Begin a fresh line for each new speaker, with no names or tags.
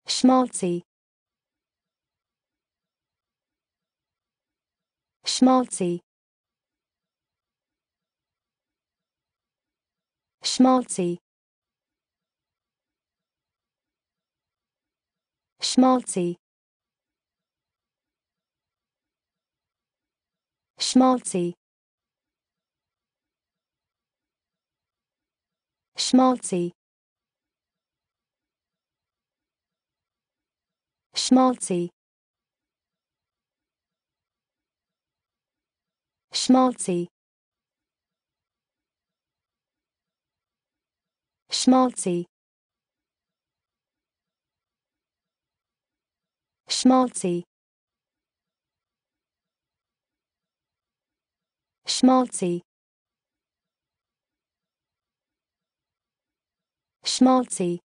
Schmaltzy. Schmaltzy. Schmaltzy. Schmaltzy. Schmaltzy. Schmaltzy. Schmaltzy. Schmaltzy. Schmaltzy. Schmaltzy. Schmaltzy. Schmaltzy.